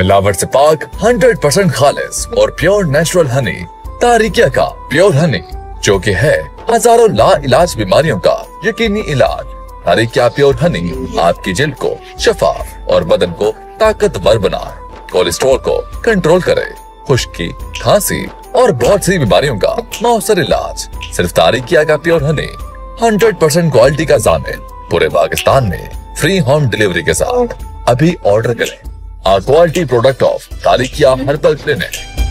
मिलावट से पाक 100% खालिस और प्योर नेचुरल हनी। तारिकिया का प्योर हनी, जो कि है हजारों लाइलाज बीमारियों का यकीनी इलाज। तारिकिया प्योर हनी आपकी जिल्द को शफाफ और बदन को ताकतवर बनाए, कोलेस्ट्रॉल को कंट्रोल करे, खुश्की, खांसी और बहुत सी बीमारियों का मौसर इलाज। सिर्फ तारिकिया का प्योर हनी 100% क्वालिटी का जामिन, पूरे पाकिस्तान में फ्री होम डिलीवरी के साथ। अभी ऑर्डर करें। Quality product of Tariqiya herbal clinic.